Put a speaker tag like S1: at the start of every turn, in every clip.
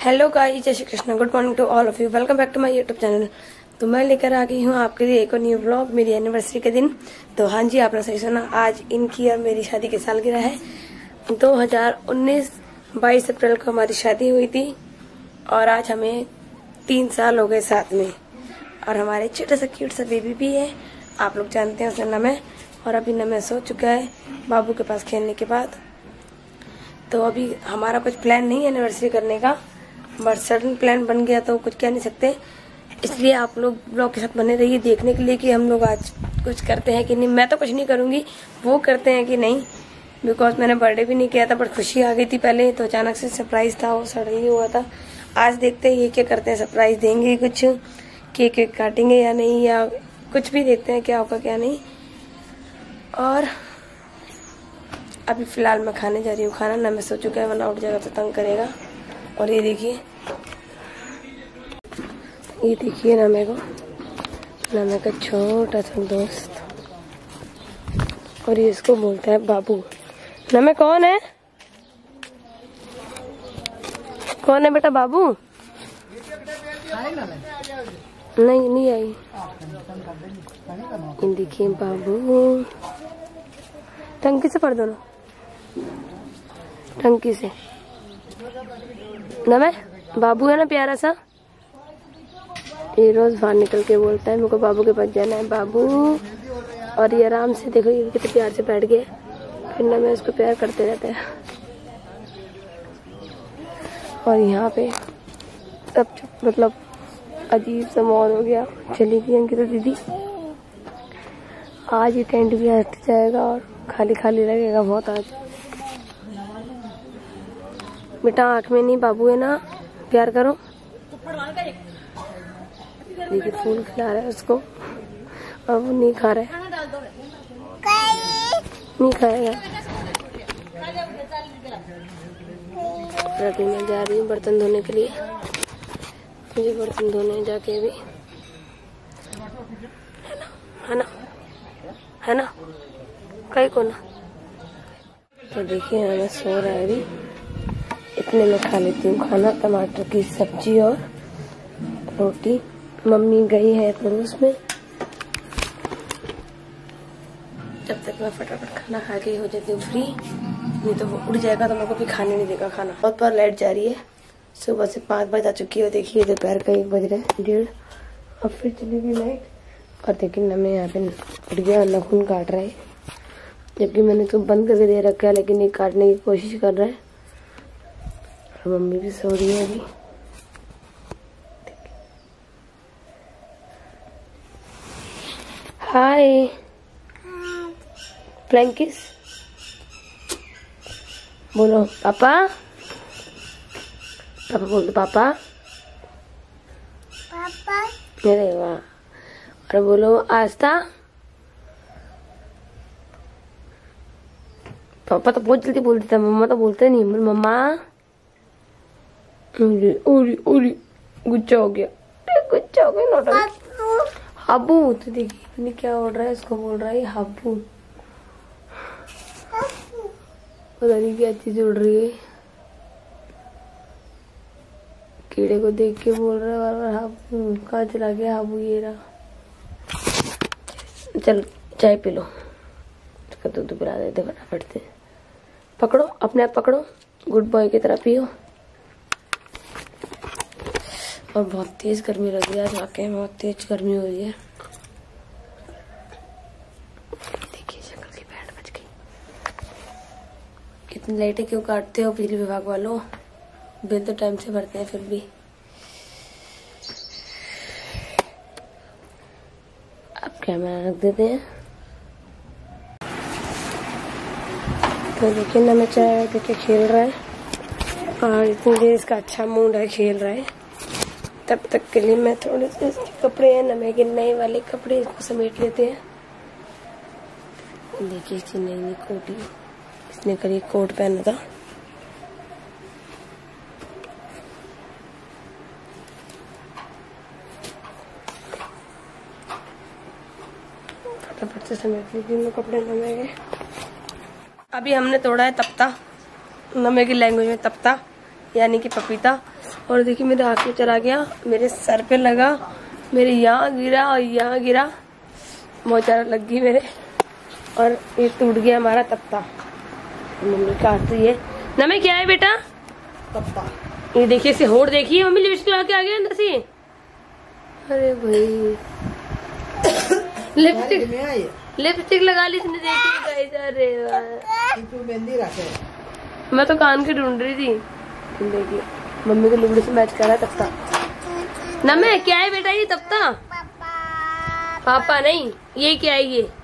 S1: Hello guys, जय Shri Krishna. Good morning to all of you. Welcome back to my YouTube channel. तो मैं लेकर आ गई हूँ आपके लिए एक और न्यू व्लॉग मेरी एनिवर्सरी के दिन। तो हाँ जी, आपने सही सुना, आज इनकी और मेरी शादी की सालगिरह है। 2019 22 अप्रैल को हमारी शादी हुई थी और आज हमें 3 साल हो गए साथ में। और हमारे छोटा सा क्यूट सा बेबी भी है, आप लोग जानते हैं उसका नाम है। और अभी नमे सो चुका है बाबू के पास खेलने के बाद। तो अभी हमारा कुछ प्लान नहीं है एनिवर्सरी करने का, बट सडन प्लान बन गया तो कुछ कह नहीं सकते। इसलिए आप लोग ब्लॉग के साथ बने रहिए देखने के लिए कि हम लोग आज कुछ करते हैं कि नहीं। मैं तो कुछ नहीं करूंगी, वो करते हैं कि नहीं, बिकॉज मैंने बर्थडे भी नहीं किया था, बट खुशी आ गई थी पहले, तो अचानक से सरप्राइज था, वो सडनली हुआ था। आज देखते हैं ये क्या करते हैं, सरप्राइज देंगे, कुछ केक वेक काटेंगे या नहीं, या कुछ भी देखते हैं क्या होगा क्या नहीं। और अभी फिलहाल मैं खाने जा रही हूँ खाना। ना मैं सो चुका है, वरना उठ जाएगा तो तंग करेगा। और ये देखिए ना मेरे को ना मेरे का छोटा सा दोस्त, और ये इसको बोलता है बाबू। ना मैं कौन है बेटा बाबू? नहीं आई। देखिए बाबू, टंकी से पढ़ दो ना, टंकी से। ना मैं बाबू है ना प्यारा सा, ये रोज बाहर निकल के बोलता है मेरे को बाबू के पास जाना है बाबू। और ये आराम से देखो ये कितने प्यार से बैठ गए, फिर ना मैं उसको प्यार करते रहते हैं। और यहाँ पे सब मतलब अजीब सा माहौल हो गया। चली गई अंकिता दीदी। आज ये टेंट भी हट जाएगा और खाली खाली लगेगा बहुत आज। बेटा आँख में नहीं, बाबू है ना, प्यार करो। देखिए फूल खिला रहा है उसको और वो नहीं खा रहा है, नहीं खाएगा। अभी मैं जा रही हूँ बर्तन धोने के लिए, मुझे बर्तन धोने जाके भी है ना कहीं को ना। तो देखिए हमें सो रहा है अभी। इतने में खा लेती हूँ खाना, टमाटर की सब्जी और रोटी। मम्मी गई है पड़ोस में, जब तक मैं फटाफट खाना खा के हो जाती हूँ फ्री, नहीं तो वो उड़ जाएगा तो मेरे को भी खाने नहीं देगा खाना। बहुत बार लाइट जा रही है, सुबह से 5 बज आ चुकी है। देखिए दोपहर का 1 बज रहा है, 1:30, अब फिर चली गई लाइट। और देखिए ना मैं यहाँ पे उठ गया, नाखून काट रहा है, जबकि मैंने तो बंद करके दे रखा है, लेकिन ये काटने की कोशिश कर रहा है। और मम्मी भी सो रही है अभी। हाय फ्लैंकिस, बोलो पापा, पापा बोल दो पापा। अरे वाह। और बोलो आस्था। पापा तो बहुत जल्दी बोल देता, मम्मा तो बोलते नहीं। मम्मा ओरी गुच्चा हो गया नोटा। हाबू तो देखिए क्या उड़ रहा है, इसको बोल रहा है हाबू। पता नहीं क्या चीज उड़ रही है, कीड़े को देख के बोल रहा है हाबू। कहाँ चला गया हाबू? ये रहा। चल चाय पी लो, उसका दूध पिला देते फटाफट से। पकड़ो, अपने आप पकड़ो, गुड बॉय की तरह पियो। और बहुत तेज गर्मी लग रही है आज, वाकई में बहुत तेज गर्मी हो रही है। देखिए शक्ल की बैंड बज गई। इतनी लाइटें क्यों काटते हो बिजली विभाग वालों? बिल तो टाइम से भरते हैं फिर भी। अब कैमरा रख देते हैं। तो देखिए ना मैं चाय देखे खेल रहा है, और इतनी देर इसका अच्छा मूड है, खेल रहा है। तब तक के लिए मैं थोड़े से कपड़े हैं नमे के नए वाले कपड़े, इसको समेट लेते हैं। देखिए इसकी नई कोटी, इसने कल कोट पहना था। फटाफट से समेट लीजिए मैं कपड़े नमे के। अभी हमने तोड़ा है तप्ता, नमे की लैंग्वेज में तप्ता। यानी कि पपीता। और देखिए मेरे आँख में चला गया, मेरे सर पे लगा, मेरे यहाँ गिरा और यहाँ गिरा, मोचारा लग गई मेरे। और ये टूट गया हमारा तख्ता। मम्मी काट रही है। नमे क्या है बेटा? तख्ता। ये देखिए इसे होड़ देखिए, मम्मी लिपस्टिक लगा के आ गया अंदर से। अरे भाई लिपस्टिक लगा ली इसने, देखिए। मैं तो कान की ढूंढ रही थी। देखिए मम्मी को लुगड़ी से मैच कर रहा है तख्ता। नमे क्या है बेटा ये तख्ता? पापा नहीं, ये क्या है? ये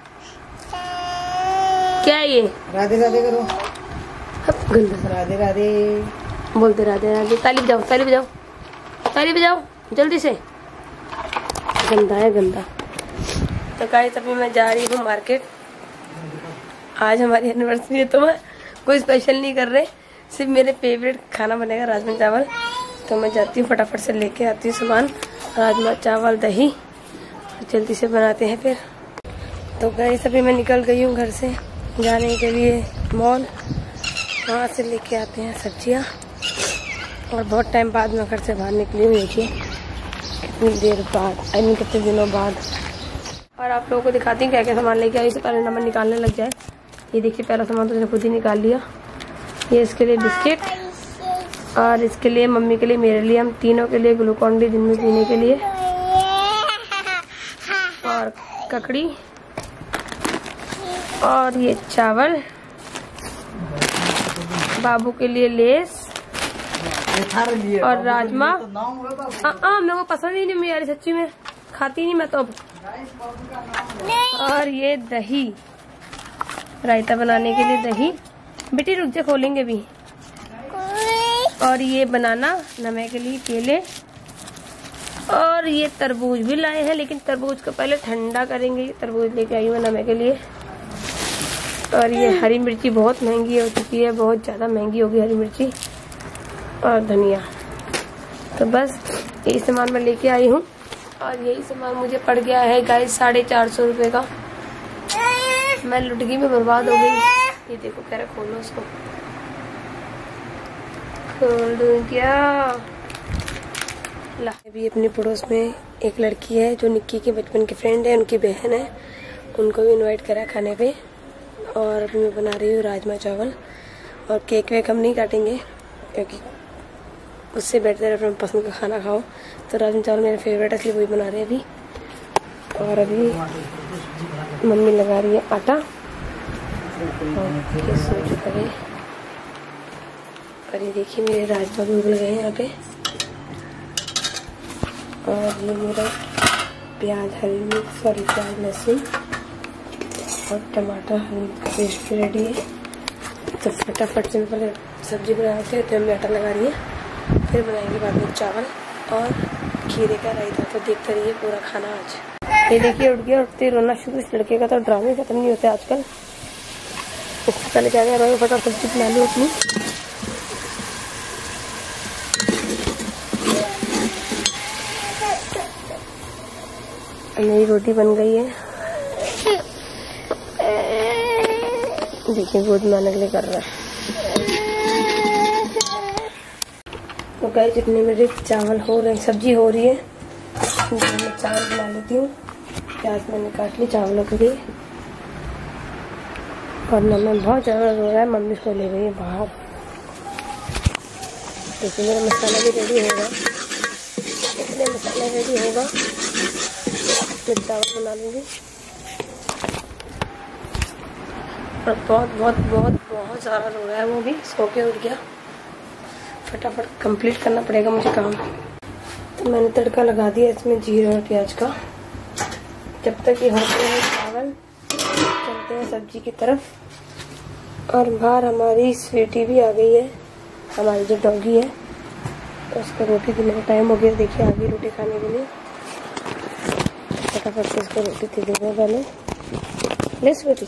S1: क्या है? ये
S2: राधे राधे करो। राधे राधे
S1: बोलते राधे राधे। ताली बजाओ, ताली बजाओ, ताली बजाओ जल्दी से। गंदा है गंदा। तो गाइस अभी मैं जा रही हूँ मार्केट। आज हमारी एनिवर्सरी है तो मैं कोई स्पेशल नहीं कर रहे, सिर्फ मेरे फेवरेट खाना बनेगा राजमा चावल। तो मैं जाती हूँ फटाफट से लेके आती हूँ सामान, राजमा चावल दही, और जल्दी से बनाते हैं फिर। तो गाइस अभी मैं निकल गई हूँ घर से जाने के लिए मॉल, वहाँ से लेके आते हैं सब्जियाँ। और बहुत टाइम बाद मैं घर से बाहर निकली हूँ, देखिए कितनी देर बाद, आई मीन कितने दिनों बाद। और आप लोगों को दिखाती हूँ क्या क्या सामान लेके आई, इससे पहले नंबर निकालने लग जाए। ये देखिए पहला सामान तो उसने खुद ही निकाल लिया। ये इसके लिए बिस्किट, और इसके लिए मम्मी के लिए, मेरे लिए, हम तीनों के लिए ग्लूकॉन डी दिन में पीने के लिए, और ककड़ी, और ये चावल, बाबू के लिए लेस, और राजमा। मेरे को पसंद ही नहीं यार, सच्ची में खाती नहीं मैं तो अब। और ये दही, रायता बनाने के लिए दही। बेटी रुक जा, खोलेंगे भी। और ये बनाना नमे के लिए, केले, और ये तरबूज भी लाए हैं, लेकिन तरबूज को पहले ठंडा करेंगे। तरबूज लेके आई हूँ नमे के लिए। और ये हरी मिर्ची बहुत महंगी हो चुकी है, बहुत ज़्यादा महंगी होगी हरी मिर्ची, और धनिया। तो बस यही सामान मैं लेके आई हूँ। और यही सामान मुझे पड़ गया है गाइस 450 रुपये का। मैं लुटगी में बर्बाद हो गई। ये देखो कह रहा खोलो उसको, खोल दूँ क्या? ला अभी अपने पड़ोस में एक लड़की है जो निक्की के बचपन की फ्रेंड है, उनकी बहन है, उनको भी इनवाइट करा खाने पे। और अभी मैं बना रही हूँ राजमा चावल। और केक वेक हम नहीं काटेंगे क्योंकि उससे बेहतर अपने पसंद का खाना खाओ। तो राजमा चावल मेरा फेवरेट है, इसलिए वही बना रहे हैं अभी। और अभी मम्मी लगा रही है आटा, और सोच करे। और ये देखिए मेरे राजमा भी उबल गए हैं यहाँ पे। और ये मेरा प्याज, हरी मिर्च, सॉरी प्याज, लहसुन और टमाटर, हरी मिर्च का पेस्ट भी रेडी है। तो फटाफट से पहले सब्जी बनाते हैं। तो मैं आटा लगा रही है, फिर बनाएंगे बाद में चावल और खीरे का रायता। तो देखते रहिए पूरा खाना आज। ये देखिए उठ गया, उठते रोना शुरू। इस लड़के का तो ड्रामे खत्म नहीं होते आजकल। इससे पहले क्या कर रहा है, फटाफट सब्जी बना ली अपनी। मेरी रोटी बन गई है, देखिए गोद में आने के लिए कर रहा है। तो गाइस जितने मेरे चावल हो रहे, सब्जी हो रही है, मैं चावल बना लेती हूँ। प्याज मैंने काट ली चावलों के लिए। और नमक बहुत ज़्यादा रो रहा है, मम्मी इसको ले गई है बाहर। देखिए मेरा मसाला भी रेडी होगा। इतने मसाला रेडी होगा मैं चावल बना लूँगी। और बहुत बहुत बहुत बहुत सारा रो रहा है, वो भी सो के उठ गया। फटाफट कंप्लीट करना पड़ेगा मुझे काम। तो मैंने तड़का लगा दिया इसमें जीरा और प्याज का। जब तक ये होते हैं चावल, चलते हैं सब्जी की तरफ। और बाहर हमारी स्वीटी भी आ गई है, हमारी जो डॉगी है। तो उसको रोटी देने का टाइम हो गया, देखिए आ गई रोटी खाने के लिए। फटाफट से इसको रोटी दे देंगे पहले। ले स्वीटी।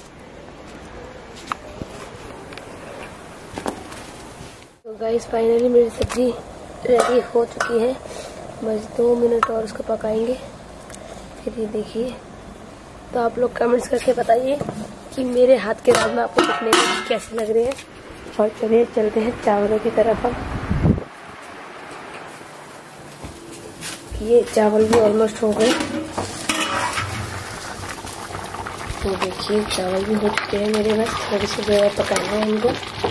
S1: तो गाइस फाइनली मेरी सब्जी रेडी हो चुकी है, बस 2 मिनट और उसको पकाएंगे। फिर ये देखिए। तो आप लोग कमेंट्स करके बताइए कि मेरे हाथ के राजमा आपको दिखने में कैसे लग रहे हैं। और चलिए चलते हैं चावलों की तरफ। अब ये चावल भी ऑलमोस्ट हो गए। तो देखिए चावल भी हो चुके हैं मेरे, बस थोड़ी सी देर पकाना है इनको।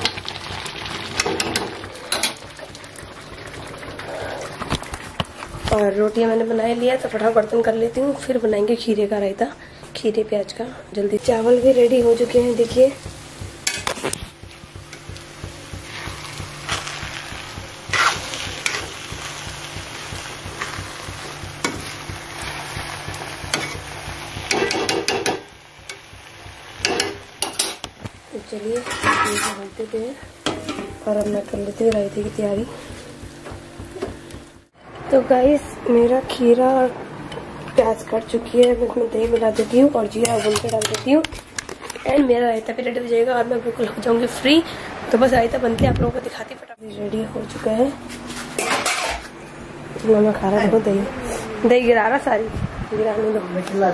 S1: और रोटियां मैंने बना लिया तो फटाफट बर्तन कर लेती हूँ, फिर बनाएंगे खीरे का रायता, खीरे प्याज का जल्दी। चावल भी रेडी हो चुके हैं देखिए। तो चलिए डाल देते हैं और अब मैं कर लेती हूँ रायते की तैयारी। तो गाइस मेरा खीरा और प्याज कट चुकी है, मैं इसमें दही मिला देती हूँ और जीरा भून के डाल देती हूँ एंड मेरा रायता भी रेडी हो जाएगा और मैं बिल्कुल हो जाऊंगी फ्री। तो बस रायता बनते आप लोगों को दिखाती फटाफट। रेडी हो चुका है। मैं खा रहा हूँ दही गिरा रहा, सारी गिराने दो।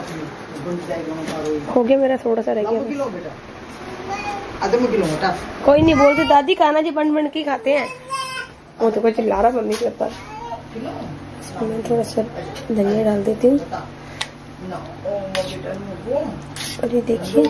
S1: हो गया मेरा, थोड़ा सा रह गया। कोई नहीं बोलते दादी खाना जी बंड बंड की खाते हैं। वो तो कोई चिल्ला रहा मम्मी के ऊपर। मैं थोड़ा सा धनिया डाल देती हूँ और ये देखिए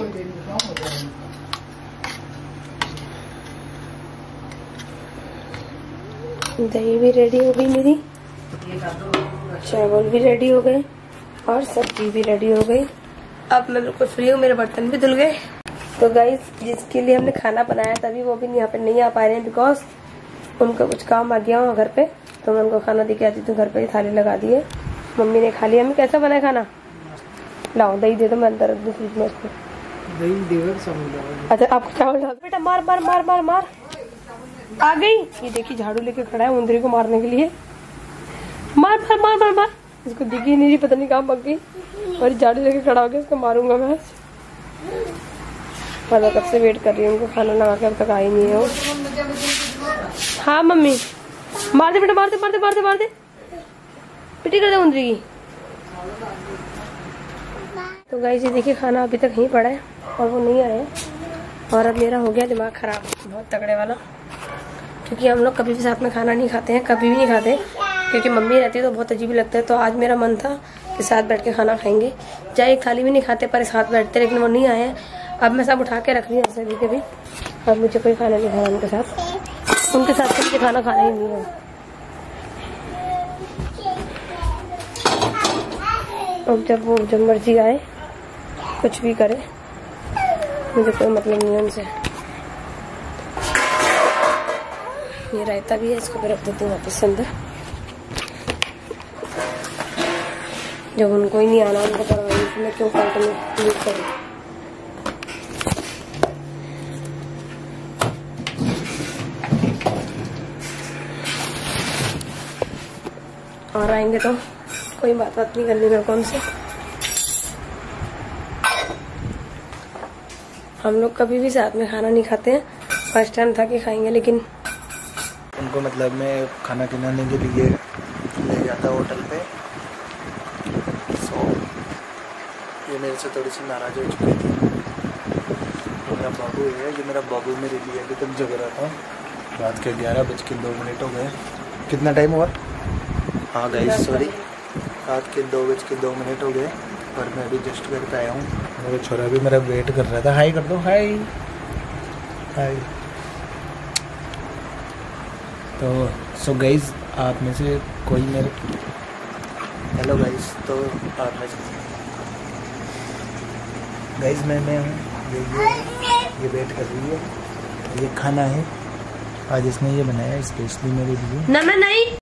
S1: दही भी रेडी हो गई मेरी, चावल भी रेडी हो गए और सब्जी भी रेडी हो गई। अब मैं बिल्कुल फ्री हूँ, मेरे बर्तन भी धुल गए। तो गाइस जिसके लिए हमने खाना बनाया तभी वो भी यहाँ पे नहीं आ पा रहे हैं बिकॉज उनका कुछ काम आ गया हो घर पे। तो मैं उनको खाना दे के आती थी, घर पे ही थाली लगा दी है। मम्मी ने खा लिया। मम्मी कैसा बना है खाना? लाओ दही दे दो, मैं अंदर रख दूँ फ्रिज में उसको। दही देवर समझ। अच्छा आपको चावल डाल बेटा। मार मार मार मार मार। आ गई। ये देखिए झाड़ू लेके खड़ा है उंदरी को मारने के लिए। मार मार मार मार मार। इसको दिखी नहीं, पता नहीं कहाँ पक गई और झाड़ू लेके खड़ा हो गया। इसको मारूंगा मैं। मैं कब से वेट कर रही हूँ उनको खाना लगा के, अब तक आई नहीं है वो। हाँ मम्मी मार दे बेटा, मार दे मार दे मार दे मार दे, पिटी कर दे उंदरी की। तो गाइस ये देखिए खाना अभी तक यहीं पड़ा है और वो नहीं आए। और अब मेरा हो गया दिमाग खराब बहुत तगड़े वाला, क्योंकि हम लोग कभी भी साथ में खाना नहीं खाते हैं, कभी भी नहीं खाते, क्योंकि मम्मी रहती है तो बहुत अजीब लगता है। तो आज मेरा मन था कि साथ बैठ के खाना खाएंगे, चाहे एक थाली भी नहीं खाते पर साथ बैठते, लेकिन वो नहीं आए। अब मैं सब उठा के रख रही हूँ ऐसे भी कभी। अब मुझे कोई खाना नहीं खाना उनके साथ, उनके साथ तो मुझे खाना खाना ही नहीं है। अब जब मर्जी आए कुछ भी करे, मुझे कोई मतलब नहीं है उनसे। ये रायता भी है, इसको भी रख देती हूँ वापस अंदर। जब उनको ही नहीं आना उनको परवाही, तो मैं क्यों कंटिन्यू करूँ। और आएंगे तो कोई बात नहीं करनी मेरे को उनसे। हम लोग कभी भी साथ में खाना नहीं खाते हैं, फर्स्ट टाइम था कि खाएंगे, लेकिन
S3: उनको मतलब मैं खाना खिलाने के लिए ले जाता होटल पे। सो ये मेरे से थोड़ी सी नाराज हो चुकी थी। तो मेरा बाबू है, ये मेरा बाबू मेरे लिए अभी तक जग रहा था। रात के 11:02 हो गए। कितना टाइम हुआ? हाँ गाइस सॉरी, रात के 2:02 हो गए और मैं अभी जस्ट घर पे आया हूँ। मेरा छोरा भी मेरा वेट कर रहा था। हाय कर दो, हाय हाय। तो सो गाइस आप में से कोई मेरे, हेलो गाइस, तो आप में से गाइस मैं हूँ, ये वेट कर रही है। ये खाना है आज इसने ये बनाया स्पेशली मेरे लिए।
S1: ना नहीं